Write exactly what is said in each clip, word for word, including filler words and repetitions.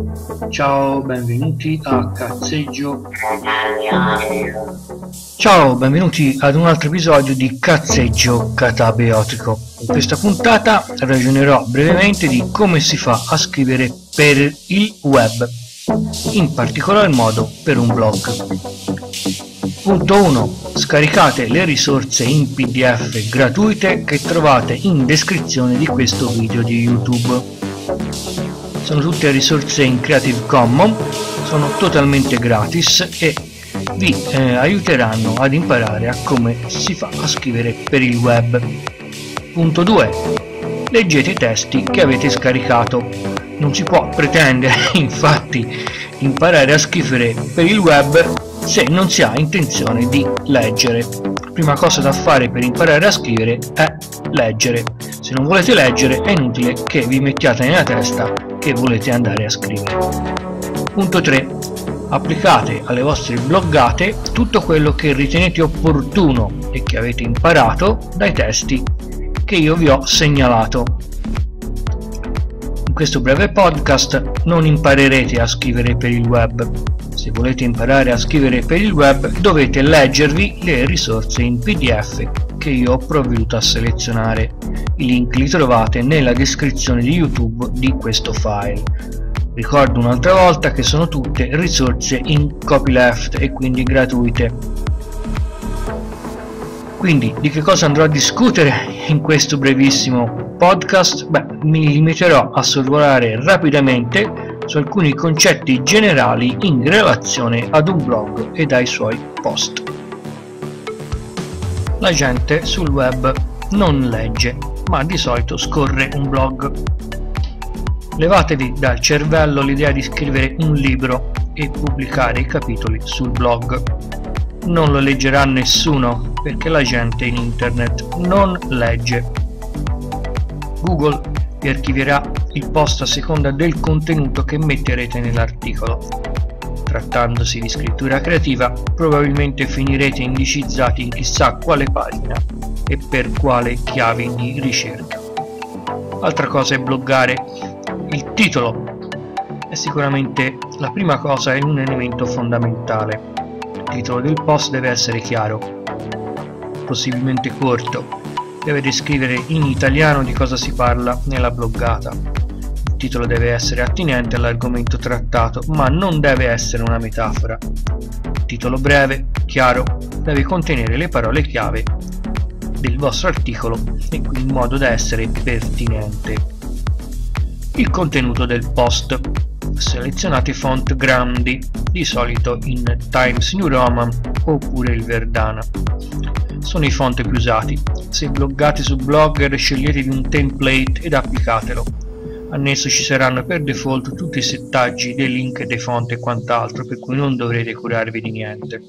Ciao, benvenuti a Cazzeggio. Ciao, benvenuti ad un altro episodio di Cazzeggio Catabiotico. In questa puntata ragionerò brevemente di come si fa a scrivere per il web, in particolar modo per un blog. Punto uno. Scaricate le risorse in P D F gratuite che trovate in descrizione di questo video di YouTube. Sono tutte risorse in Creative Commons, sono totalmente gratis e vi eh, aiuteranno ad imparare a come si fa a scrivere per il web. Punto due. Leggete i testi che avete scaricato. Non si può pretendere, infatti, imparare a scrivere per il web se non si ha intenzione di leggere. La prima cosa da fare per imparare a scrivere è leggere. Se non volete leggere è inutile che vi mettiate nella testa che volete andare a scrivere. Punto tre. Applicate alle vostre bloggate tutto quello che ritenete opportuno e che avete imparato dai testi che io vi ho segnalato. In questo breve podcast non imparerete a scrivere per il web. Se volete imparare a scrivere per il web dovete leggervi le risorse in P D F che io ho provveduto a selezionare. I link li trovate nella descrizione di YouTube di questo file. Ricordo un'altra volta che sono tutte risorse in copyleft e quindi gratuite. Quindi di che cosa andrò a discutere in questo brevissimo podcast? Beh, mi limiterò a sorvolare rapidamente su alcuni concetti generali in relazione ad un blog e ai suoi post. La gente sul web non legge, ma di solito scorre un blog. Levatevi dal cervello l'idea di scrivere un libro e pubblicare i capitoli sul blog. Non lo leggerà nessuno perché la gente in internet non legge. Google vi archivierà il post a seconda del contenuto che metterete nell'articolo. Trattandosi di scrittura creativa, probabilmente finirete indicizzati in chissà quale pagina e per quale chiave di ricerca. Altra cosa è bloggare. Il titolo è sicuramente la prima cosa e un elemento fondamentale. Il titolo del post deve essere chiaro, possibilmente corto, deve descrivere in italiano di cosa si parla nella bloggata. Il titolo deve essere attinente all'argomento trattato, ma non deve essere una metafora. Il titolo breve, chiaro, deve contenere le parole chiave del vostro articolo e in modo da essere pertinente. Il contenuto del post. Selezionate font grandi, di solito in Times New Roman oppure il Verdana. Sono i font più usati. Se bloggate su Blogger sceglietevi un template ed applicatelo. Annesso ci saranno per default tutti i settaggi dei link, dei font e quant'altro, per cui non dovrete curarvi di niente.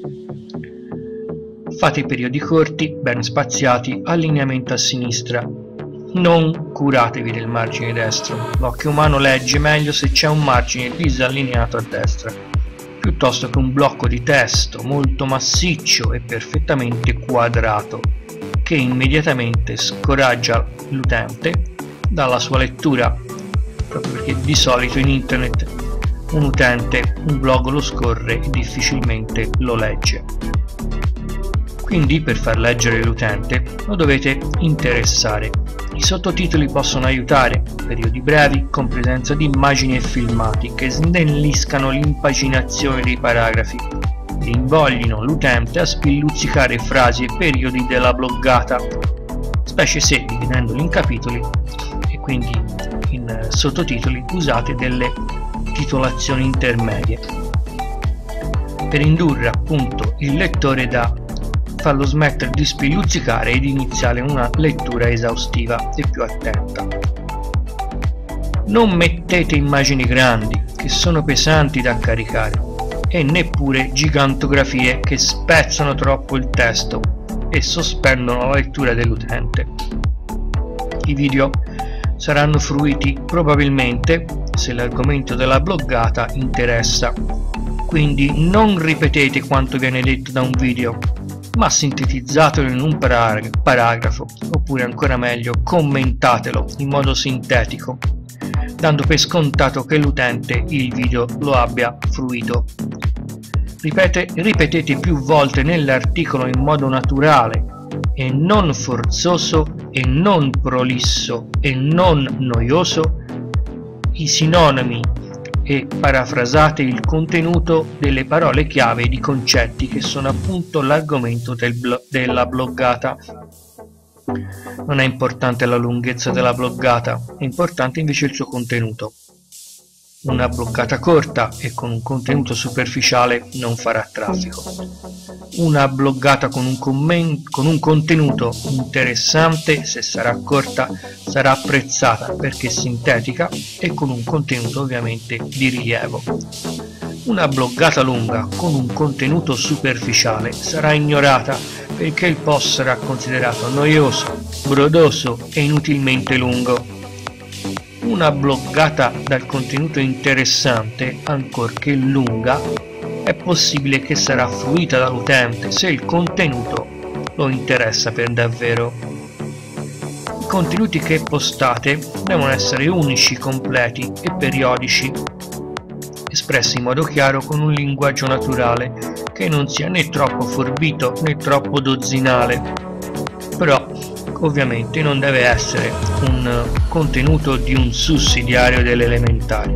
Fate i periodi corti, ben spaziati, allineamento a sinistra. Non curatevi del margine destro. L'occhio umano legge meglio se c'è un margine disallineato a destra, piuttosto che un blocco di testo molto massiccio e perfettamente quadrato, che immediatamente scoraggia l'utente dalla sua lettura, proprio perché di solito in internet un utente un blog lo scorre e difficilmente lo legge. Quindi per far leggere l'utente lo dovete interessare. I sottotitoli possono aiutare, periodi brevi con presenza di immagini e filmati che snelliscano l'impaginazione dei paragrafi e invoglino l'utente a spilluzzicare frasi e periodi della bloggata, specie se, dividendoli in capitoli e quindi in sottotitoli, usate delle titolazioni intermedie per indurre appunto il lettore da farlo smettere di spilluzzicare ed iniziare una lettura esaustiva e più attenta. Non mettete immagini grandi che sono pesanti da caricare e neppure gigantografie che spezzano troppo il testo e sospendono la lettura dell'utente. I video saranno fruiti probabilmente se l'argomento della bloggata interessa, quindi non ripetete quanto viene detto da un video, ma sintetizzatelo in un paragrafo, oppure ancora meglio commentatelo in modo sintetico. dando per scontato che l'utente il video lo abbia fruito. Ripete, ripetete più volte nell'articolo in modo naturale e non forzoso e non prolisso e non noioso i sinonimi e parafrasate il contenuto delle parole chiave e di concetti che sono appunto l'argomento del blo- della bloggata. Non è importante la lunghezza della bloggata, è importante invece il suo contenuto. Una bloggata corta e con un contenuto superficiale non farà traffico. Una bloggata con un, comment- con un contenuto interessante, se sarà corta, sarà apprezzata perché è sintetica e con un contenuto ovviamente di rilievo. Una bloggata lunga con un contenuto superficiale sarà ignorata perché il post sarà considerato noioso, brodoso e inutilmente lungo. Una bloggata dal contenuto interessante, ancorché lunga, è possibile che sarà fruita dall'utente se il contenuto lo interessa per davvero. I contenuti che postate devono essere unici, completi e periodici, espressi in modo chiaro con un linguaggio naturale che non sia né troppo forbito né troppo dozzinale, però ovviamente non deve essere un contenuto di un sussidiario delle elementari.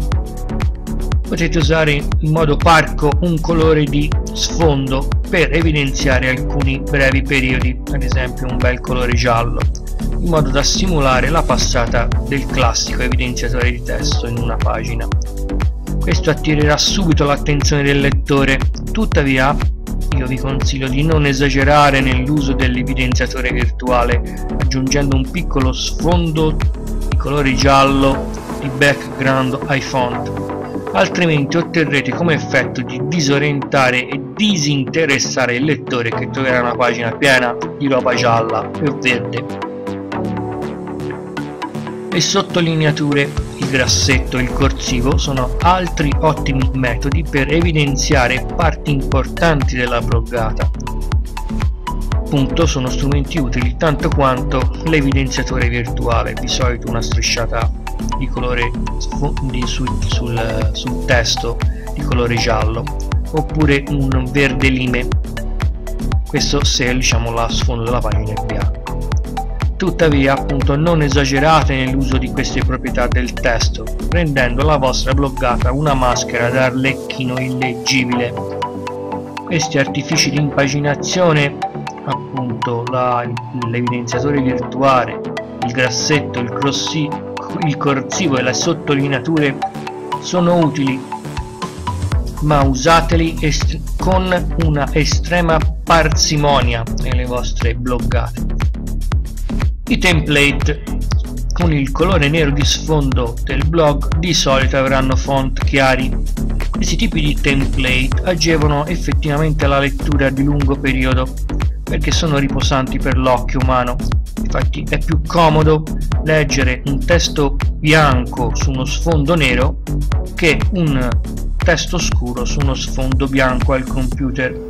Potete usare in modo parco un colore di sfondo per evidenziare alcuni brevi periodi, ad esempio un bel colore giallo, in modo da simulare la passata del classico evidenziatore di testo in una pagina. Questo attirerà subito l'attenzione del lettore, tuttavia io vi consiglio di non esagerare nell'uso dell'evidenziatore virtuale, aggiungendo un piccolo sfondo di colore giallo di background ai font, altrimenti otterrete come effetto di disorientare e disinteressare il lettore che troverà una pagina piena di roba gialla e verde. Le sottolineature, il grassetto e il corsivo sono altri ottimi metodi per evidenziare parti importanti della bloggata. Appunto sono strumenti utili tanto quanto l'evidenziatore virtuale, di solito una strisciata di colore di, sul, sul, sul testo di colore giallo, oppure un verde lime, questo se diciamo la sfondo della pagina è bianco. Tuttavia appunto non esagerate nell'uso di queste proprietà del testo, rendendo la vostra bloggata una maschera da arlecchino illeggibile. Questi artifici di impaginazione, appunto l'evidenziatore virtuale, il grassetto, il, crossi, il corsivo e le sottolineature sono utili, ma usateli con una estrema parsimonia nelle vostre bloggate. I template con il colore nero di sfondo del blog di solito avranno font chiari. Questi tipi di template agevolano effettivamente la lettura di lungo periodo perché sono riposanti per l'occhio umano. Infatti è più comodo leggere un testo bianco su uno sfondo nero che un testo scuro su uno sfondo bianco al computer.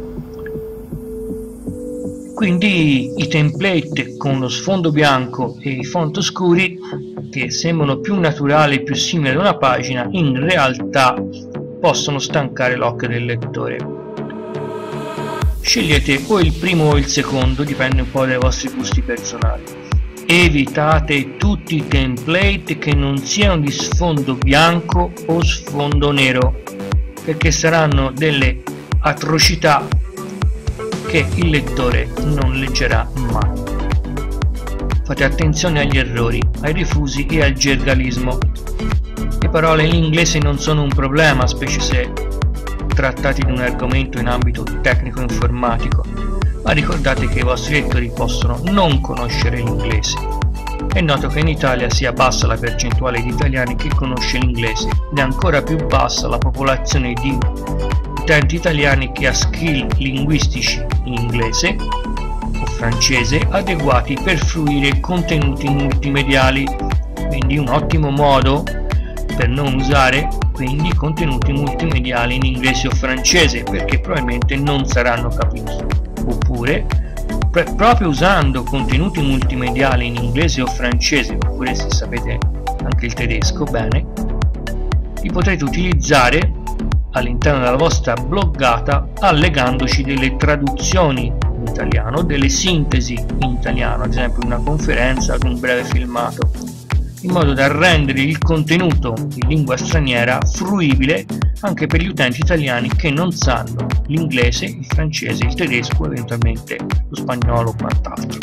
Quindi i template con lo sfondo bianco e i font scuri, che sembrano più naturali e più simili ad una pagina, in realtà possono stancare l'occhio del lettore. Scegliete o il primo o il secondo, dipende un po' dai vostri gusti personali. Evitate tutti i template che non siano di sfondo bianco o sfondo nero, perché saranno delle atrocità che il lettore non leggerà mai. Fate attenzione agli errori, ai rifusi e al gergalismo. Le parole in inglese non sono un problema, specie se trattati di un argomento in ambito tecnico-informatico, ma ricordate che i vostri lettori possono non conoscere l'inglese. È noto che in Italia sia bassa la percentuale di italiani che conosce l'inglese ed è ancora più bassa la popolazione di utenti italiani che ha skill linguistici in inglese o francese adeguati per fruire contenuti multimediali, quindi un ottimo modo per non usare quindi contenuti multimediali in inglese o francese, perché probabilmente non saranno capiti, oppure proprio usando contenuti multimediali in inglese o francese, oppure se sapete anche il tedesco, bene, li potrete utilizzare all'interno della vostra bloggata allegandoci delle traduzioni in italiano, delle sintesi in italiano, ad esempio una conferenza con un breve filmato, in modo da rendere il contenuto in lingua straniera fruibile anche per gli utenti italiani che non sanno l'inglese, il francese, il tedesco, eventualmente lo spagnolo o quant'altro.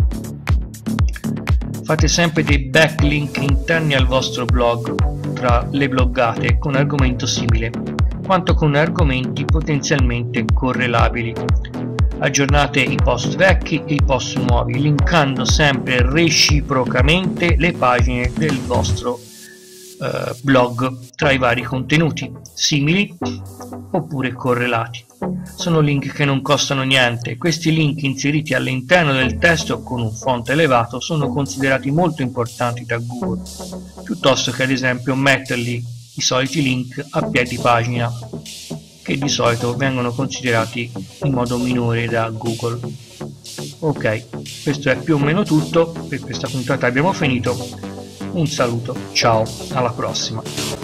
Fate sempre dei backlink interni al vostro blog tra le bloggate con argomento simile, quanto con argomenti potenzialmente correlabili. Aggiornate i post vecchi e i post nuovi, linkando sempre reciprocamente le pagine del vostro eh, blog tra i vari contenuti, simili oppure correlati. Sono link che non costano niente. Questi link inseriti all'interno del testo con un font elevato sono considerati molto importanti da Google, piuttosto che ad esempio metterli i soliti link a piedi pagina, che di solito vengono considerati in modo minore da Google. Ok, questo è più o meno tutto, per questa puntata abbiamo finito. Un saluto, ciao, alla prossima.